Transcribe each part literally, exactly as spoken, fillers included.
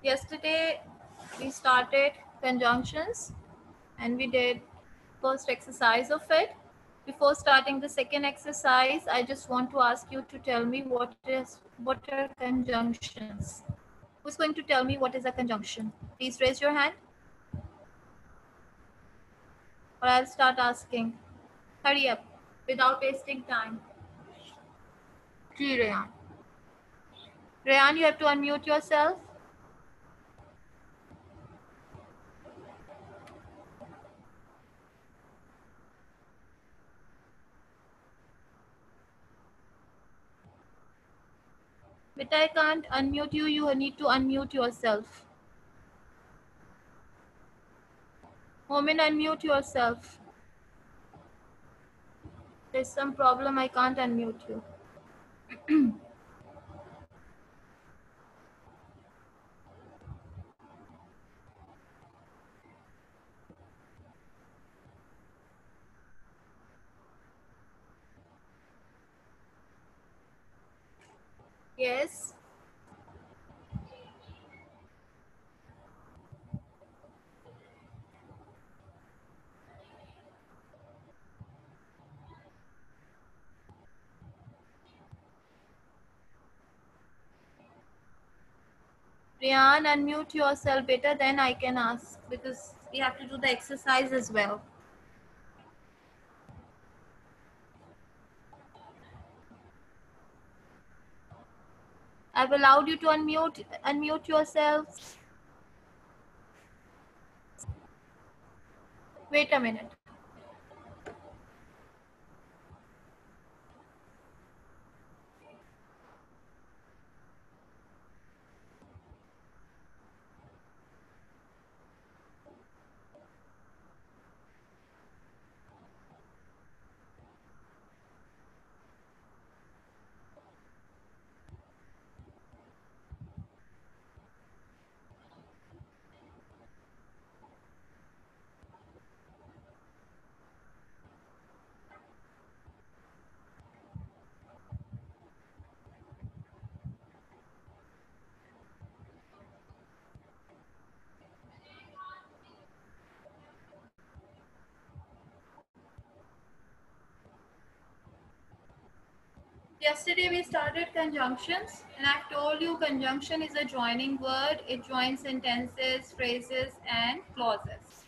Yesterday we started conjunctions and we did first exercise of it. Before starting the second exercise, I just want to ask you to tell me what is what are conjunctions. Who's going to tell me what is a conjunction? Please raise your hand or I'll start asking. Hurry up without wasting time. Ji, Rayan. Rayan, you have to unmute yourself. But I can't unmute you. You need to unmute yourself. Momin, unmute yourself. There's some problem. I can't unmute you. Yes. Rian, unmute yourself better, then I can ask because we have to do the exercise as well. I've allowed you to unmute unmute yourselves. Wait a minute. Yesterday we started conjunctions and I've told you conjunction is a joining word. It joins sentences, phrases and clauses.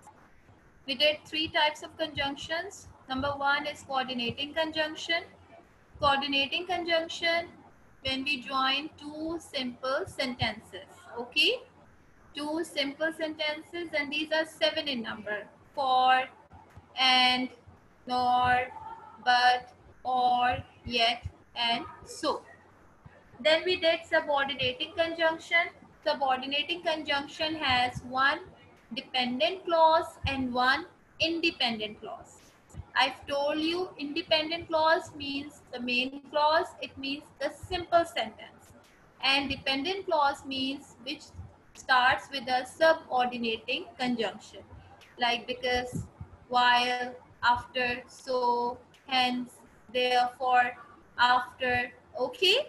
We did three types of conjunctions. Number one is coordinating conjunction. Coordinating conjunction when we join two simple sentences. Okay, two simple sentences and these are seven in number. For, and, nor, but, or, yet and so. Then we did subordinating conjunction. Subordinating conjunction has one dependent clause and one independent clause. I've told you independent clause means the main clause, it means the simple sentence. And dependent clause means which starts with a subordinating conjunction. Like because, while, after, so, hence, therefore, after, okay?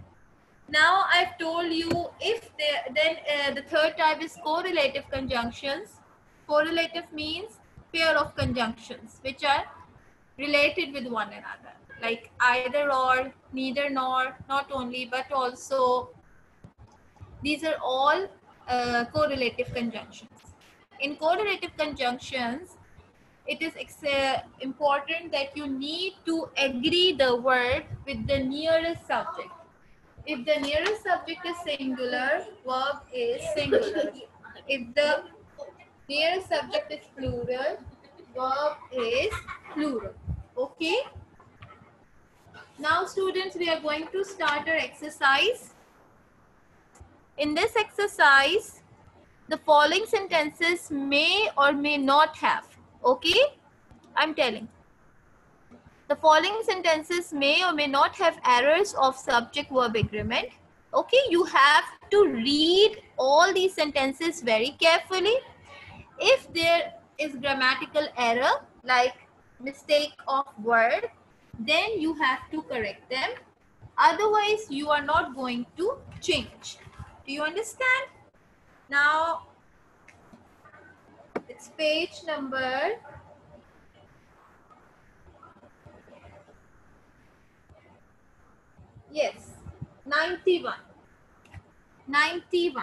Now I've told you if there, then uh, the third type is correlative conjunctions. Correlative means pair of conjunctions which are related with one another, like either or, neither nor, not only but also. These are all uh, correlative conjunctions. In correlative conjunctions, it is uh, important that you need to agree the word with the nearest subject. If the nearest subject is singular, verb is singular. If the nearest subject is plural, verb is plural. Okay? Now students, we are going to start our exercise. In this exercise, the following sentences may or may not have. Okay? I'm telling. The following sentences may or may not have errors of subject-verb agreement. Okay, you have to read all these sentences very carefully. If there is grammatical error, like mistake of word, then you have to correct them. Otherwise, you are not going to change. Do you understand? Now, it's page number yes, ninety-one. ninety-one.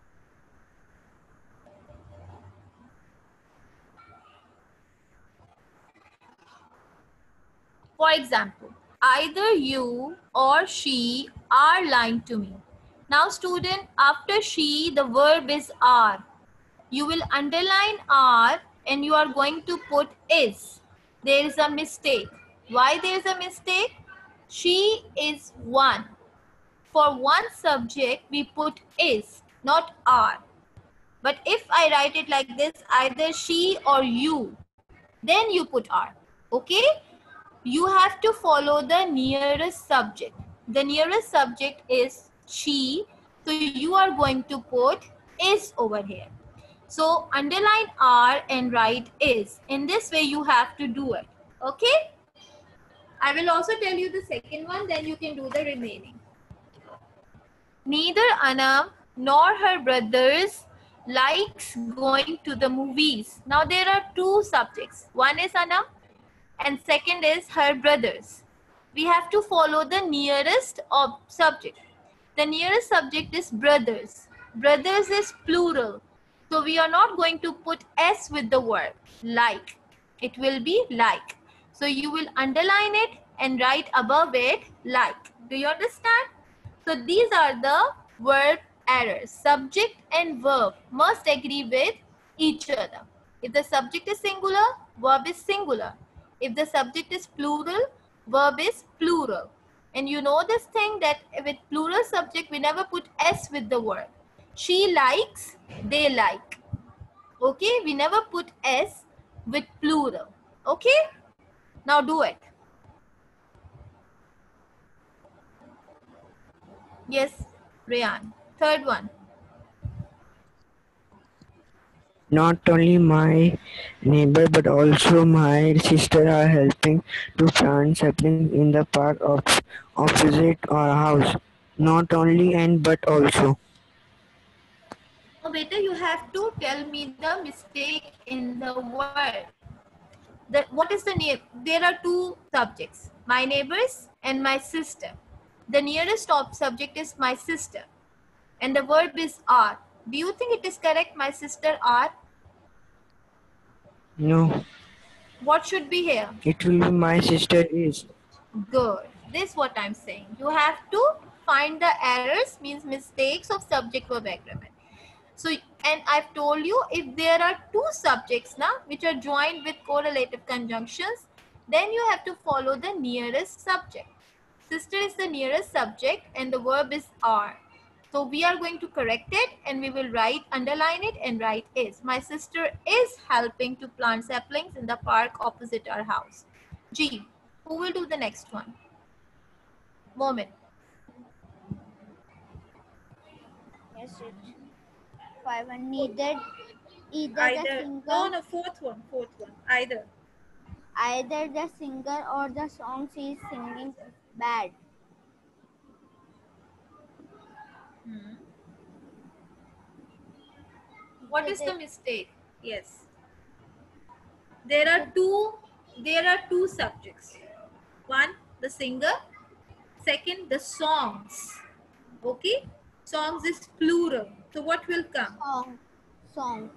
For example, either you or she are lying to me. Now student, after she, the verb is are. You will underline are and you are going to put is. There is a mistake. Why there is a mistake? She is one. For one subject, we put is, not are. But if I write it like this, either she or you, then you put are. Okay? You have to follow the nearest subject. The nearest subject is she. So you are going to put is over here. So underline are and write is. In this way you have to do it. Okay? I will also tell you the second one, then you can do the remaining. Neither Anam nor her brothers likes going to the movies. Now there are two subjects. One is Anam and second is her brothers. We have to follow the nearest of subject. The nearest subject is brothers. Brothers is plural. So we are not going to put s with the word like. It will be like. So you will underline it and write above it like. Do you understand? So these are the verb errors. Subject and verb must agree with each other. If the subject is singular, verb is singular. If the subject is plural, verb is plural. And you know this thing that with plural subject, we never put s with the word. She likes, they like. Okay, we never put s with plural. Okay, now do it. Yes, Rayan. Third one. Not only my neighbor but also my sister are helping to plant saplings in the park of opposite our house. Not only and but also. Oh, beta, you have to tell me the mistake in the word. The, what is the name? There are two subjects, my neighbors and my sister. The nearest of subject is my sister and the verb is are. Do you think it is correct, my sister are? No, What should be here? it will be my sister is. Good. This is what I'm saying. You have to find the errors, means mistakes of subject verb agreement. So, and I've told you, if there are two subjects now which are joined with correlative conjunctions, then you have to follow the nearest subject. Sister is the nearest subject and the verb is are. So we are going to correct it and we will write, underline it and write is. My sister is helping to plant saplings in the park opposite our house. G. Who will do the next one? Moment. Yes, it. Five and neither either the Either, singer no, no, fourth one, fourth one, either. either the singer or the song she is singing is bad. Hmm. What is Either- the mistake? Yes. There are two, there are two subjects. One, the singer. Second, the songs. Okay? Songs is plural. So what will come? Song. Song.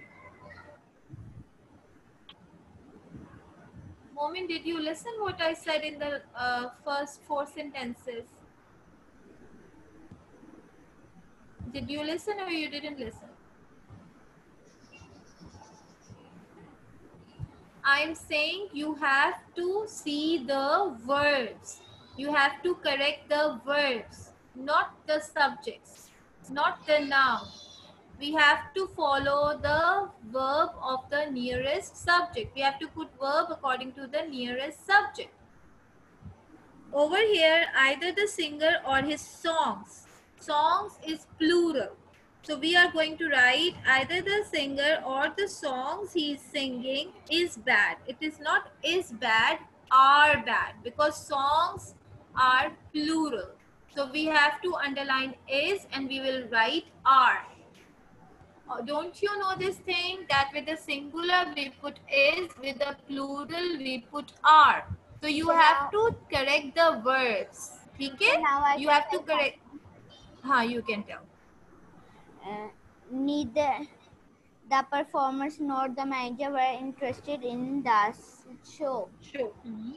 Moment, did you listen what I said in the uh, first four sentences? Did you listen or you didn't listen? I'm saying you have to see the verbs. You have to correct the verbs, not the subjects, not the noun. We have to follow the verb of the nearest subject. We have to put verb according to the nearest subject. Over here, either the singer or his songs. Songs is plural. So we are going to write either the singer or the songs he is singing is bad. It is not is bad, are bad, because songs are plural. So we have to underline is and we will write are. Oh, don't you know this thing that with the singular we put is, with the plural we put are. So you So have now, to correct the verbs. teacher, Okay? now I You can have to tell correct. Huh, you can tell. something. Uh, neither the performers nor the manager were interested in the show. Sure. Hmm.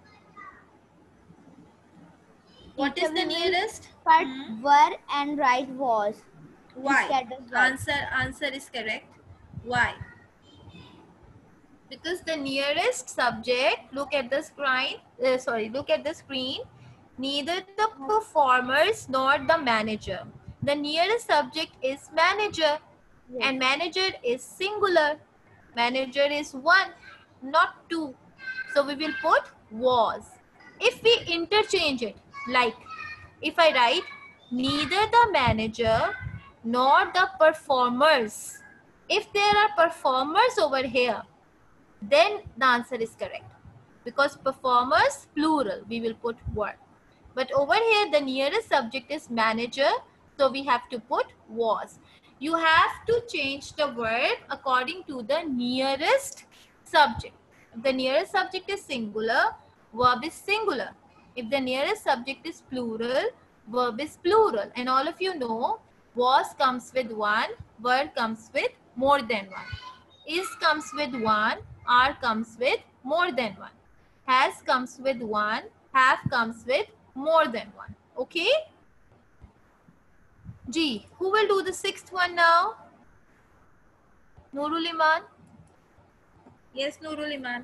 What Teacher, is we the will nearest? put Hmm. were and write was Why? instead of were. Answer answer is correct. Why? Because the nearest subject, look at the screen, uh, sorry, look at the screen, neither the performers nor the manager. The nearest subject is manager, Yes. and manager is singular. Manager is one, not two. So we will put was. If we interchange it, like if I write neither the manager nor the performers, if there are performers over here, then the answer is correct, because performers plural we will put were. But over here the nearest subject is manager, so we have to put was. You have to change the verb according to the nearest subject. If the nearest subject is singular, verb is singular. If the nearest subject is plural, verb is plural. And all of you know was comes with one, were comes with more than one. Is comes with one, are comes with more than one. Has comes with one, have comes with more than one. Okay? G. Who will do the sixth one now? Nurul Iman? Yes, Nurul Iman.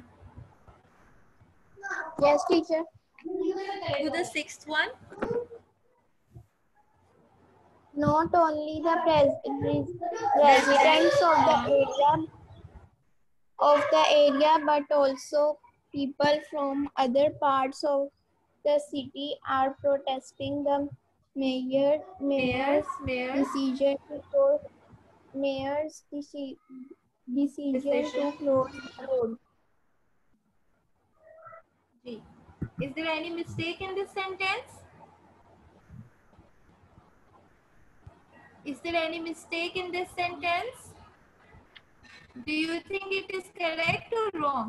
Yes, teacher. Do the sixth one. Not only the pres- res- residents of the area of the area, but also people from other parts of the city are protesting the mayor mayor's Mayor's decision to close mayor's deci- decision decision. to close the road. G. Is there any mistake in this sentence? Is there any mistake in this sentence? Do you think it is correct or wrong?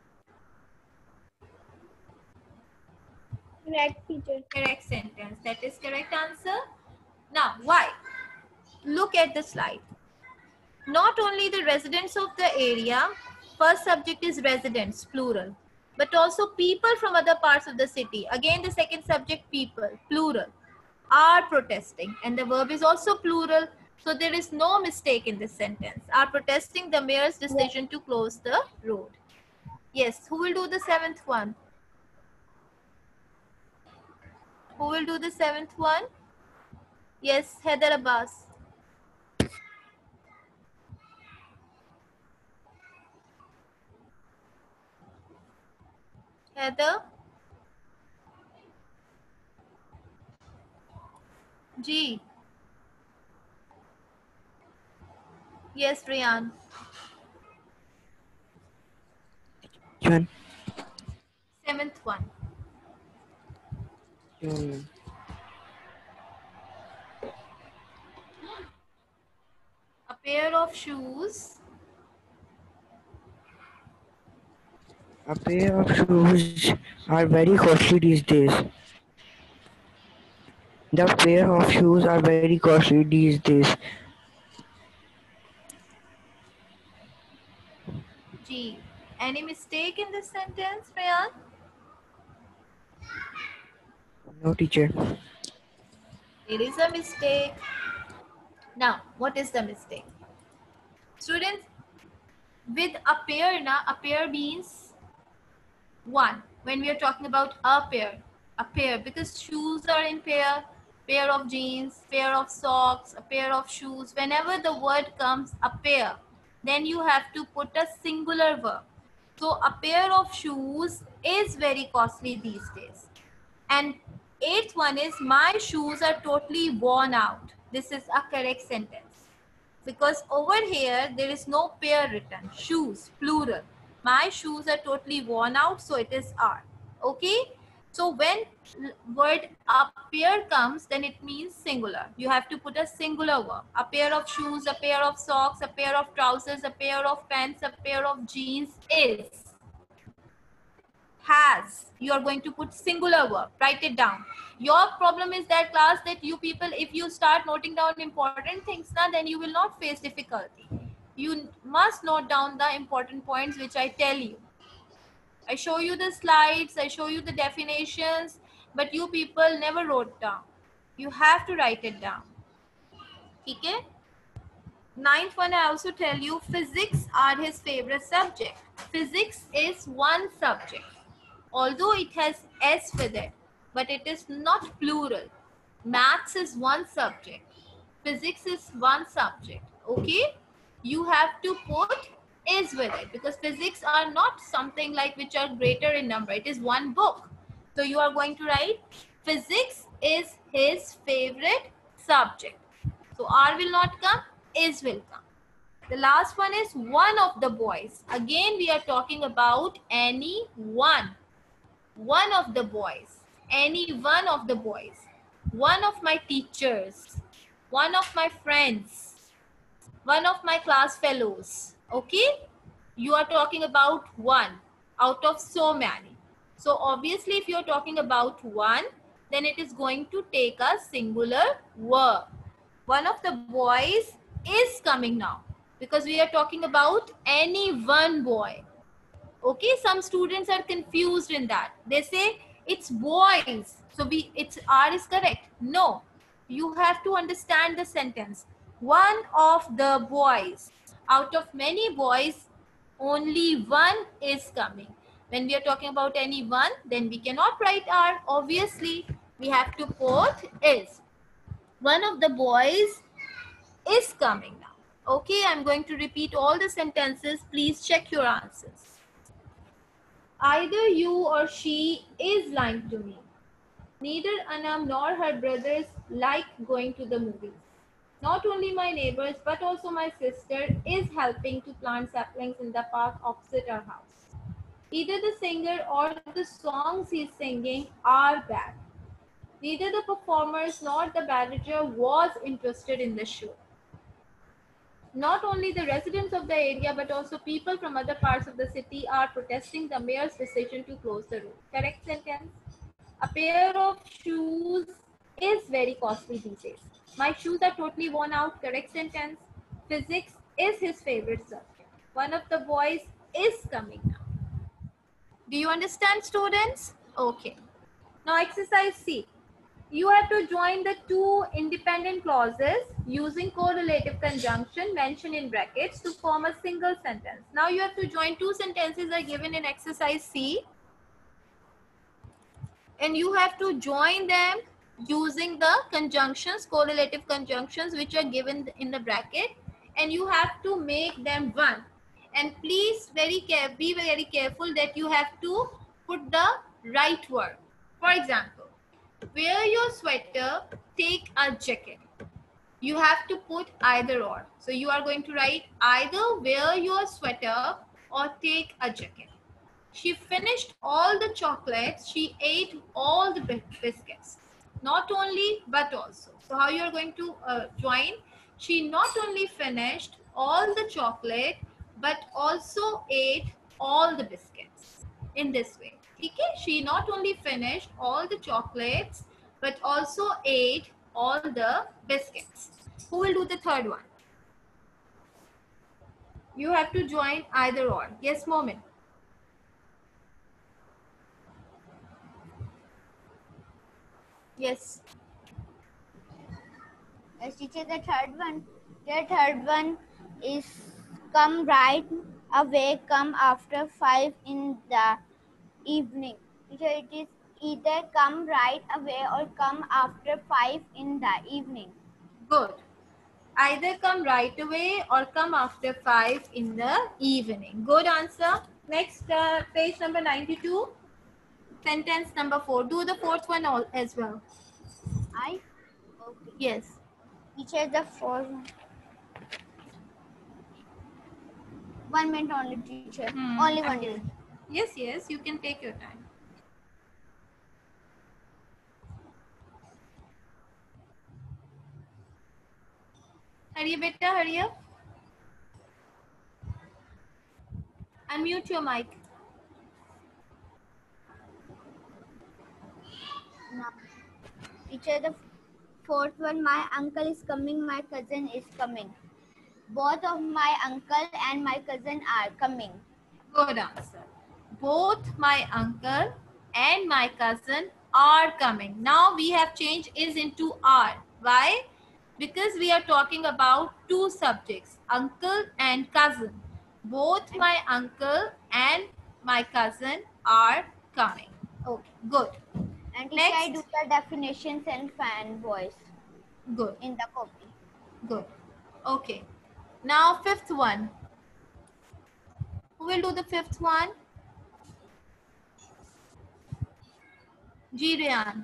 Correct, teacher. Correct sentence. That is correct answer. Now, why? Look at the slide. Not only the residents of the area, first subject is residents, plural, but also people from other parts of the city. Again, the second subject, people, plural, are protesting. And the verb is also plural. So there is no mistake in this sentence. Are protesting the mayor's decision to close the road. Yes, who will do the seventh one? Who will do the seventh one? Yes, Heather Abbas. Heather? G. Yes, Rian. One. Seventh one. Um, A pair of shoes. A pair of shoes are very costly these days. The pair of shoes are very costly these days. G. Any mistake in this sentence, Rian? No, teacher. There is a mistake. Now, what is the mistake? Students, with a pair, na, a pair means one. When we are talking about a pair, a pair, because shoes are in pair, pair of jeans, pair of socks, a pair of shoes. Whenever the word comes a pair, then you have to put a singular verb. So a pair of shoes is very costly these days. And eighth one is my shoes are totally worn out. This is a correct sentence. Because over here, there is no pair written. Shoes, plural. My shoes are totally worn out, so it is are. Okay? So when word a pair comes, then it means singular. You have to put a singular verb. A pair of shoes, a pair of socks, a pair of trousers, a pair of pants, a pair of jeans is. Has. You are going to put singular verb. Write it down. Your problem is that class that you people, if you start noting down important things, na, then you will not face difficulty. You must note down the important points which I tell you. I show you the slides, I show you the definitions, but you people never wrote down. You have to write it down. Okay? Ninth one, I also tell you, physics are his favorite subject. Physics is one subject. Although it has S with it, but it is not plural. Maths is one subject. Physics is one subject. Okay? You have to put is with it because physics are not something like which are greater in number. It is one book. So you are going to write physics is his favorite subject. So R will not come, is will come. The last one is one of the boys. Again, we are talking about any one. One of the boys. Any one of the boys. One of my teachers. One of my friends. One of my class fellows. Okay? You are talking about one out of so many. So obviously if you are talking about one, then it is going to take a singular verb. One of the boys is coming now because we are talking about any one boy. Okay, some students are confused in that. They say it's boys. So we it's R is correct. No, you have to understand the sentence. One of the boys. Out of many boys, only one is coming. When we are talking about any one, then we cannot write R. Obviously, we have to put is. One of the boys is coming now. Okay, I'm going to repeat all the sentences. Please check your answers. Either you or she is lying to me. Neither Anam nor her brothers like going to the movies. Not only my neighbors, but also my sister is helping to plant saplings in the park opposite our house. Either the singer or the songs he's singing are bad. Neither the performers nor the manager was interested in the show. Not only the residents of the area, but also people from other parts of the city are protesting the mayor's decision to close the road. Correct sentence. A pair of shoes is very costly these days. My shoes are totally worn out. Correct sentence. Physics is his favorite subject. One of the boys is coming now. Do you understand, students? Okay. Now exercise C. You have to join the two independent clauses using correlative conjunction mentioned in brackets to form a single sentence. Now you have to join two sentences are given in exercise C. And you have to join them using the conjunctions, correlative conjunctions which are given in the bracket. And you have to make them one. And please very care, be very careful that you have to put the right word. For example, wear your sweater, take a jacket. You have to put either or. So you are going to write either wear your sweater or take a jacket. She finished all the chocolates. She ate all the biscuits. Not only, but also. So how you are going to uh, join? She not only finished all the chocolate, but also ate all the biscuits. In this way. Okay? She not only finished all the chocolates, but also ate all the biscuits. Who will do the third one? You have to join either or. Yes, Momin. Yes. Yes, teacher, the third one. The third one is come right away, come after five in the evening. Teacher, it is either come right away or come after five in the evening. Good. Either come right away or come after five in the evening. Good answer. Next, uh, page number ninety-two. Sentence number four. Do the fourth one all as well. I? Okay. Yes. Teacher, the fourth one. One minute only, teacher. Hmm, Only one okay. minute. Yes, yes. You can take your time. Hurry up, beta, hurry up. Unmute your mic. Now, teacher, the fourth one, my uncle is coming, my cousin is coming. Both of my uncle and my cousin are coming. Good answer. Both my uncle and my cousin are coming. Now we have changed is into are. Why? Because we are talking about two subjects, uncle and cousin. Both my uncle and my cousin are coming. Okay, good. And teacher, I Next. do the definitions and fan voice Good, in the copy. good. Okay. Now fifth one. Who will do the fifth one? Ji Rayan.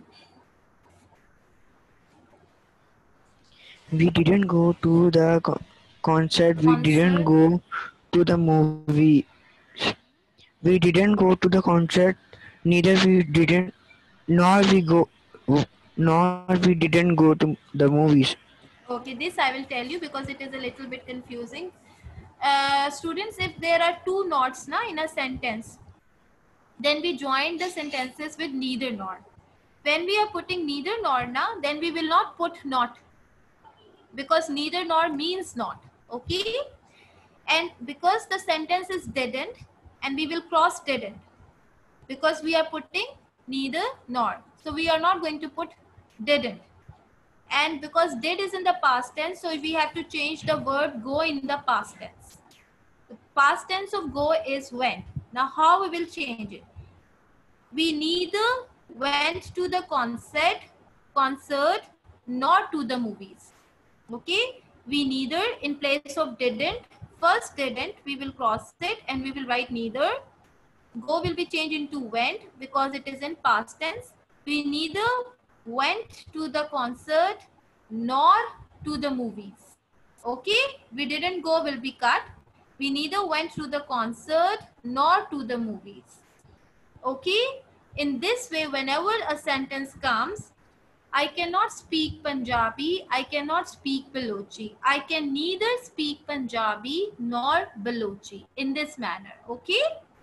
We didn't go to the co- concert. We didn't Concert. go to the movie. We didn't go to the concert. Neither we didn't, nor we go, nor we didn't go to the movies. Okay, this I will tell you because it is a little bit confusing. Uh, students, if there are two nots na, in a sentence, then we join the sentences with neither nor. When we are putting neither nor na, then we will not put not because neither nor means not. Okay? And because the sentence is didn't, and we will cross didn't because we are putting neither nor. So we are not going to put didn't. And because did is in the past tense, so we have to change the verb go in the past tense. The past tense of go is went. Now how we will change it? We neither went to the concert, concert nor to the movies. Okay? We neither in place of didn't, first didn't, we will cross it and we will write neither. Go will be changed into went because it is in past tense. We neither went to the concert nor to the movies. Okay? We didn't go will be cut. We neither went to the concert nor to the movies. Okay? In this way, whenever a sentence comes, I cannot speak Punjabi, I cannot speak Balochi. I can neither speak Punjabi nor Balochi in this manner. Okay?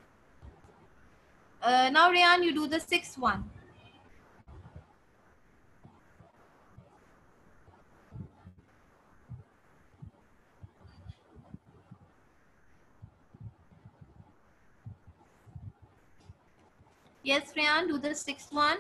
Uh, now, Rayan, you do the sixth one. Yes, Rayan, do the sixth one.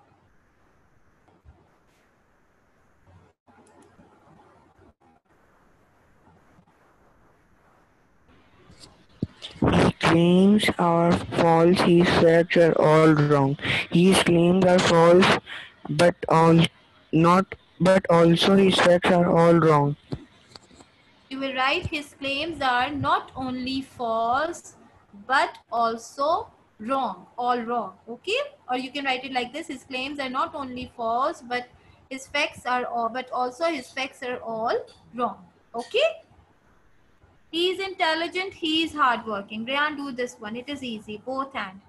His claims are false. His facts are all wrong. His claims are false, but all not. But also his facts are all wrong. You will write his claims are not only false, but also wrong, all wrong. Okay? Or you can write it like this. His claims are not only false, but his facts are all, but also his facts are all wrong. Okay? He is intelligent. He is hardworking. Rayan, do this one. It is easy. Both hand.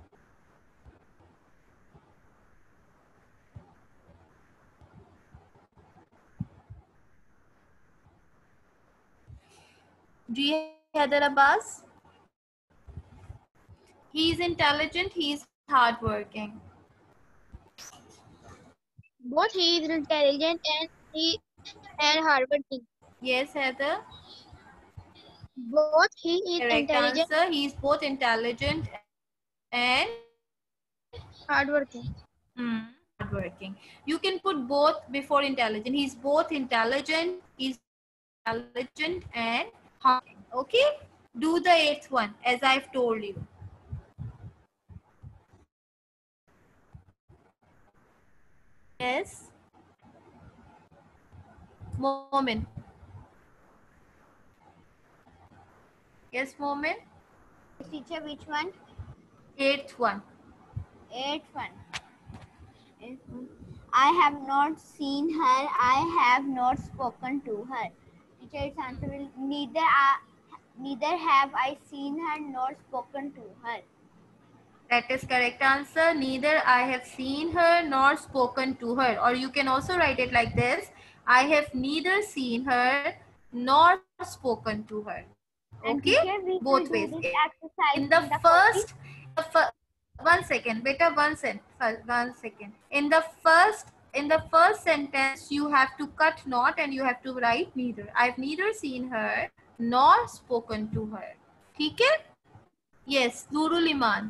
G. Heather Abbas. He is intelligent. He is hardworking. Both he is intelligent and he and hardworking. Yes, Heather. Both he is Correct intelligent, answer. He is both intelligent and hardworking. hmm, hardworking. You can put both before intelligent. He's both intelligent. He's intelligent and hardworking. Okay. Do the eighth one as I've told you. Yes. Moment. Yes, Moment. Teacher, which one? Eighth one. Eighth one. Eighth one. I have not seen her. I have not spoken to her. Teacher, its answer will neither I, neither have I seen her nor spoken to her. That is correct answer. Neither I have seen her nor spoken to her. Or you can also write it like this. I have neither seen her nor spoken to her. And Okay, teacher, we will both do ways. this exercise In the in the first, the fir- one second, beta, one second, one second. In the first, in the first sentence, you have to cut not and you have to write neither. I've neither seen her nor spoken to her. Okay? Yes, Nurul Iman.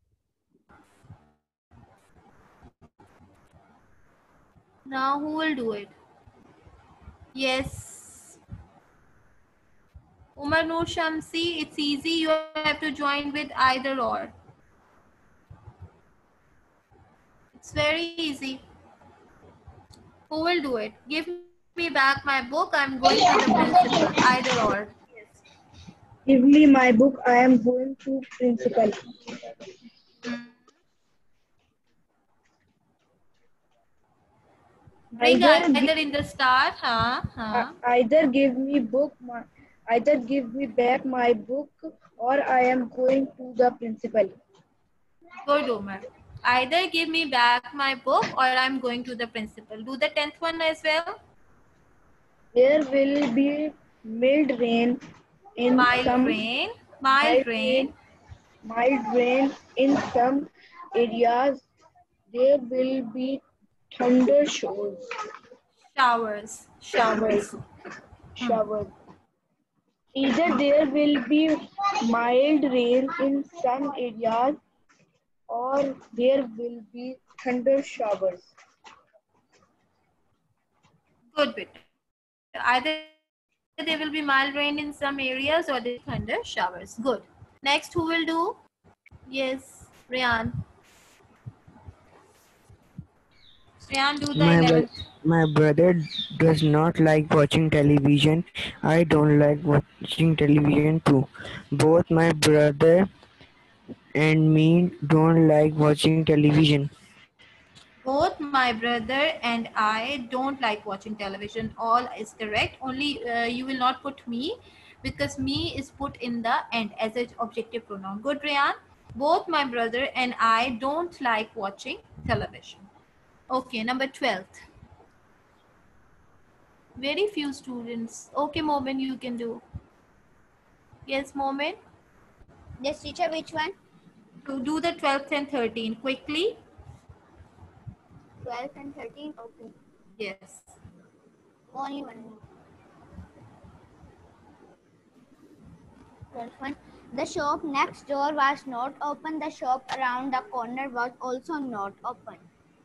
Now who will do it? Yes. Umar Noor Shamsi, it's easy. You have to join with either or. It's very easy. Who will do it? Give me back my book. I'm going to the principal. Either or. Yes. Give me my book. I am going to principal. Bring Either either gi- in the start. Huh? uh, Huh? either give me book. My, either give me back my book, or I am going to the principal. Good, Umar. Either give me back my book or I'm going to the principal. Do the tenth one as well. There will be mild rain in Mild some rain. Mild mild rain. rain, mild rain in some areas. There will be thunder showers. Showers. Showers. Showers. Showers. Either there will be mild rain in some areas, or there will be thunder showers. Good bit. Either there will be mild rain in some areas or there will be thunder showers. Good. Next, who will do? Yes, Rian. Rian, do the My, eleventh. bro- my brother does not like watching television. I don't like watching television too. Both my brother and me don't like watching television. Both my brother and I don't like watching television. All is correct. Only uh, you will not put me because me is put in the end as an objective pronoun. Good, Rian. Both my brother and I don't like watching television. Okay, number twelfth. Very few students. Okay, Momin, you can do. Yes, Momin. Yes, teacher, which one? To do the twelfth and thirteenth quickly. twelve and thirteen. Okay. Yes. Only one more. twelve one. The shop next door was not open. The shop around the corner was also not open.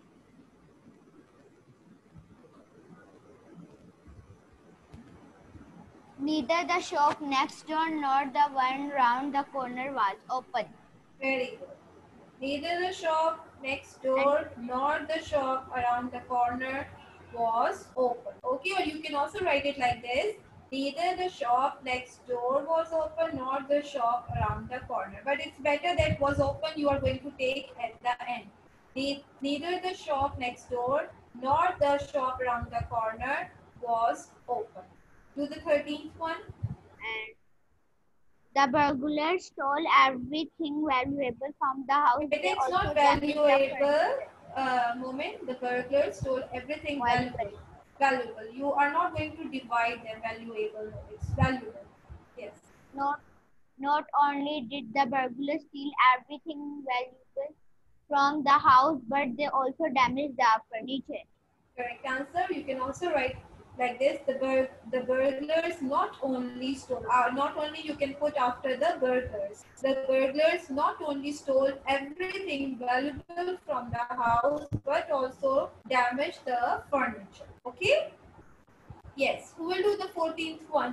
Neither the shop next door nor the one round the corner was open. Very good. Neither the shop next door nor the shop around the corner was open. Okay, or you can also write it like this. Neither the shop next door was open nor the shop around the corner. But it's better that was open you are going to take at the end. Ne- Neither the shop next door nor the shop around the corner was open. Do the thirteenth one. And the burglars stole everything valuable from the house. But They it's also not damaged the valuable uh, moment. The burglar stole everything Valuable. valuable. Valuable. You are not going to divide them valuable. It's valuable. Yes. Not, not only did the burglars steal everything valuable from the house, but they also damaged the furniture. Correct answer. You can also write like this. The bur the burglars not only stole. Uh, not only you can put after the burglars. The burglars not only stole everything valuable from the house, but also damaged the furniture. Okay. Yes. Who will do the fourteenth one?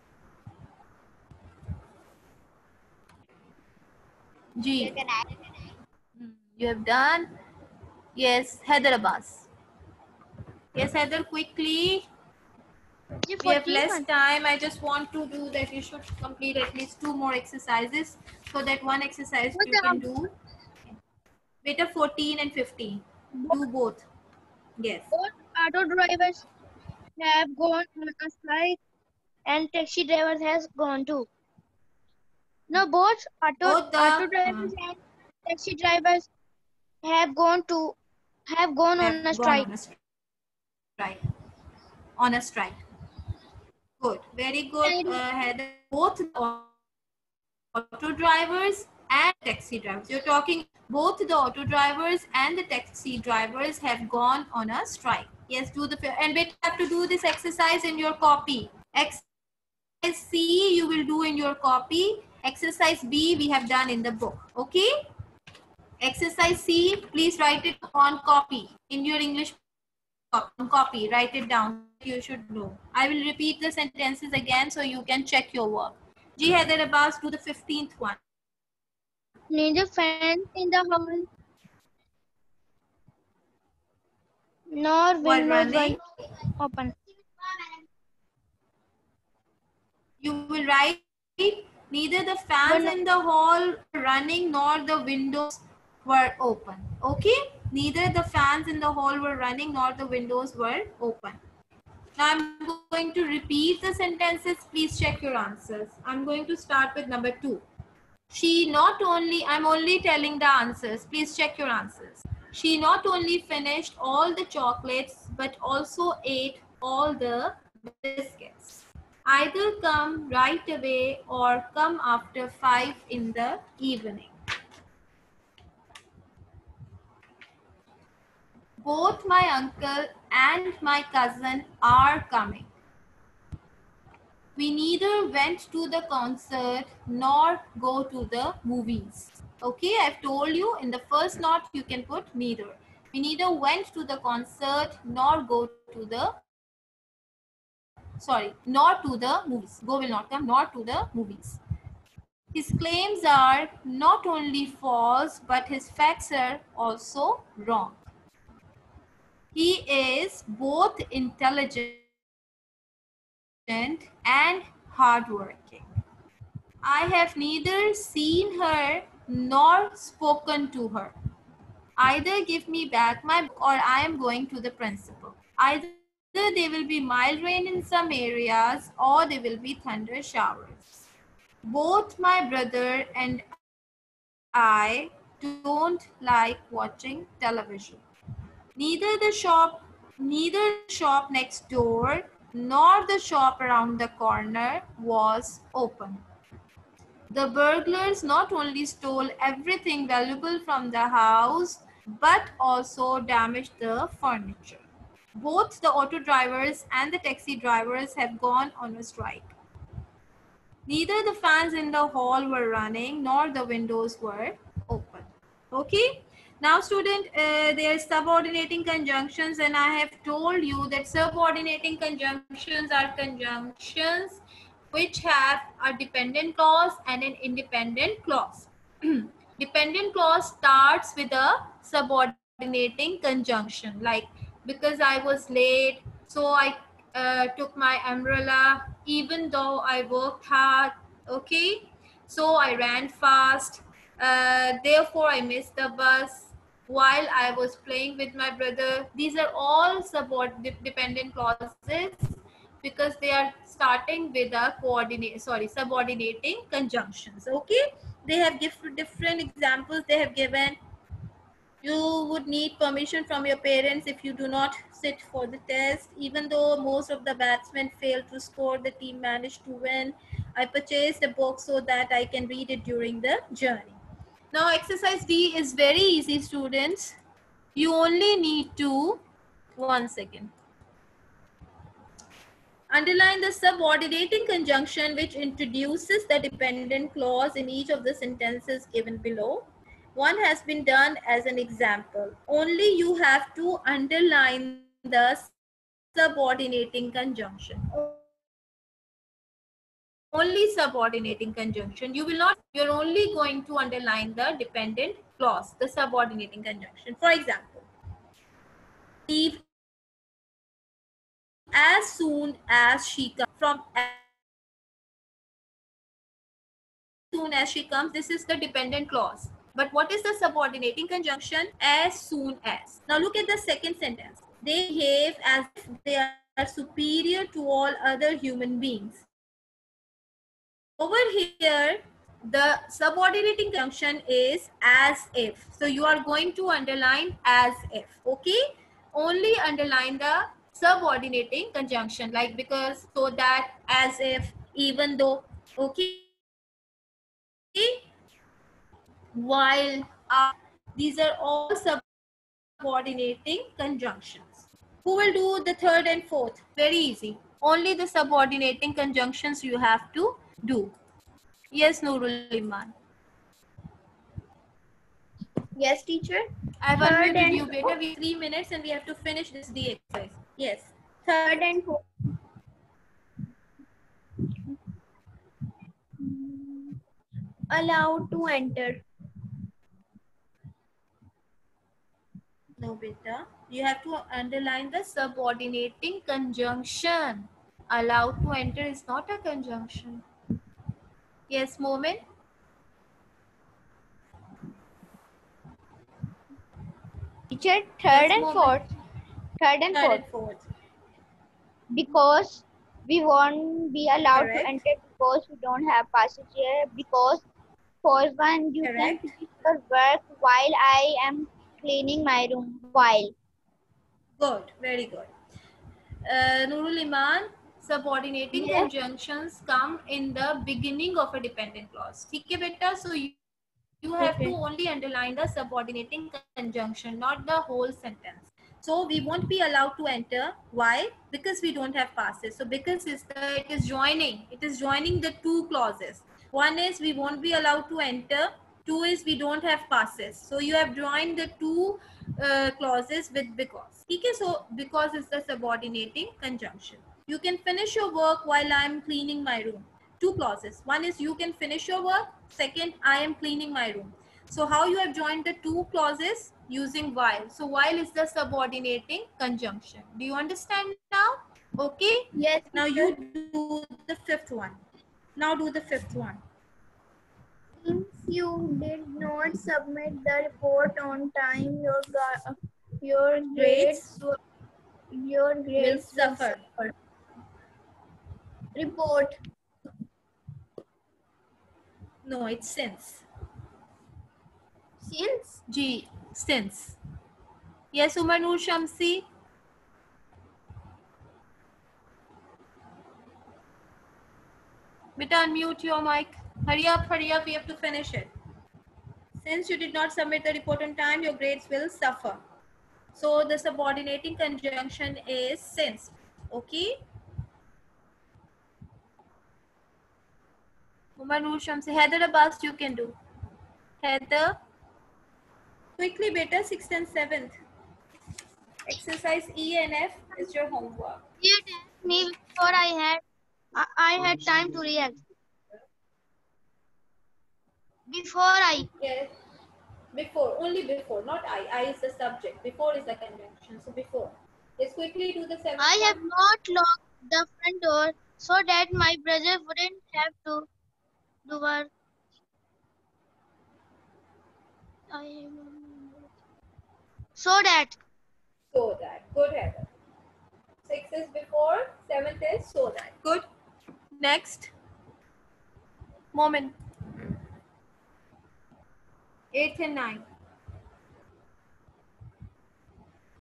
G. Can I? You have done. Yes, Heather Abbas. Yes, Heather, quickly. We have less time. I just want to do that. You should complete at least two more exercises so that one exercise you can do. Beta fourteen and fifteen. Do both. Yes. Both auto drivers have gone on a strike and taxi drivers has gone too. No, both auto Both the auto drivers uh, and taxi drivers have gone to have gone on a have gone strike. on a strike. On a strike. Good. Very good, uh, Heather. Both auto drivers and taxi drivers. You're talking both the auto drivers and the taxi drivers have gone on a strike. Yes, do the and we have to do this exercise in your copy. Exercise C you will do in your copy. Exercise B we have done in the book. Okay. Exercise C, please write it on copy in your English copy. Write it down. You should know. I will repeat the sentences again so you can check your work. Ji Heather Abbas, do the fifteenth one. Neither fans in the hall nor windows were open. You will write neither the fans in the hall were running nor the windows were open. Okay? Neither the fans in the hall were running nor the windows were open. Now I'm going to repeat the sentences. Please check your answers. I'm going to start with number two. She not only, I'm only telling the answers. Please check your answers. She not only finished all the chocolates, but also ate all the biscuits. Either come right away or come after five in the evening. Both my uncle and my cousin are coming. We neither went to the concert nor go to the movies. Okay, I've told you in the first note you can put neither. We neither went to the concert nor go to the, sorry, nor to the movies. Go will not come, nor to the movies. His claims are not only false, but his facts are also wrong. He is both intelligent and hardworking. I have neither seen her nor spoken to her. Either give me back my book or I am going to the principal. Either there will be mild rain in some areas or there will be thunder showers. Both my brother and I don't like watching television. Neither the shop, neither the shop next door nor the shop around the corner was open. The burglars not only stole everything valuable from the house, but also damaged the furniture. Both the auto drivers and the taxi drivers have gone on a strike. Neither the fans in the hall were running, nor the windows were open. Okay? Now, student, uh, there are subordinating conjunctions, and I have told you that subordinating conjunctions are conjunctions which have a dependent clause and an independent clause. Dependent clause starts with a subordinating conjunction, like because I was late, so I uh, took my umbrella, even though I worked hard. Okay, so I ran fast, uh, therefore I missed the bus while I was playing with my brother. These are all subordinate dependent clauses because they are starting with a coordinate, sorry, subordinating conjunctions. Okay, they have different different examples they have given. You would need permission from your parents if you do not sit for the test. Even though most of the batsmen failed to score, the team managed to win. I purchased a book so that I can read it during the journey. Now, exercise D is very easy, students. You only need to, one second. Underline the subordinating conjunction which introduces the dependent clause in each of the sentences given below. One has been done as an example. Only you have to underline the subordinating conjunction. Only subordinating conjunction. You will not, you're only going to underline the dependent clause, the subordinating conjunction. For example, leave as soon as she comes. From as soon as she comes, this is the dependent clause. But what is the subordinating conjunction? As soon as. Now look at the second sentence. They behave as if they are superior to all other human beings. Over here, the subordinating conjunction is as if. So you are going to underline as if. Okay? Only underline the subordinating conjunction, like because, so that, as if, even though. Okay, while, uh, these are all subordinating conjunctions. Who will do the third and fourth? Very easy. Only the subordinating conjunctions you have to do. Yes, Nurul Iman. Yes, teacher. I've Third unmuted and you, beta. We have three minutes and we have to finish this D exercise. Yes. third and fourth. Allowed to enter. No, beta. You have to underline the subordinating conjunction. Allowed to enter is not a conjunction. Yes, Momin? Teacher, third Yes, and Momin. fourth. Third and Third fourth. and fourth. Because we won't be allowed Correct. to enter because we don't have passage here. Because for one, you Correct. can finish your work while I am cleaning my room. While. Good. Very good. Uh, Nurul Iman, subordinating Yes. conjunctions come in the beginning of a dependent clause. ठीक है बेटा? So you, you have to only underline the subordinating conjunction, not the whole sentence. So we won't be allowed to enter. Why? Because we don't have passes. So because is the, it is joining. It is joining the two clauses. One is we won't be allowed to enter. Two is we don't have passes. So you have joined the two uh, clauses with because. Okay, so because is the subordinating conjunction. You can finish your work while I am cleaning my room. Two clauses. One is you can finish your work. Second, I am cleaning my room. So how you have joined the two clauses? Using while. So while is the subordinating conjunction. Do you understand now? Okay. Yes. Now you do the fifth one. Now do the fifth one. If you did not submit the report on time, your gra- your grades will- your Will grades will suffer. suffer. Report. No, it's since. Since. G. Since. Yes, Umar Noor Shamsi. Beta, unmute your mic. Hurry up, hurry up. We have to finish it. Since you did not submit the report on time, your grades will suffer. So the subordinating conjunction is since. Okay. Umar Noor Shamsi. Heather Abbas, you can do. Heather. Quickly, beta, sixth and seventh. Exercise E and F is your homework. You asked me before I had I, I had time to react. Before I Yes. Before, only before, not I. I is the subject. Before is the conjunction. So before. Let's quickly do the seventh I have one. not locked the front door so that my brother wouldn't have to do work. I so that So that. Good, Heather. Six is before, seventh is so that. Good. Next. Moment. Eighth and nine.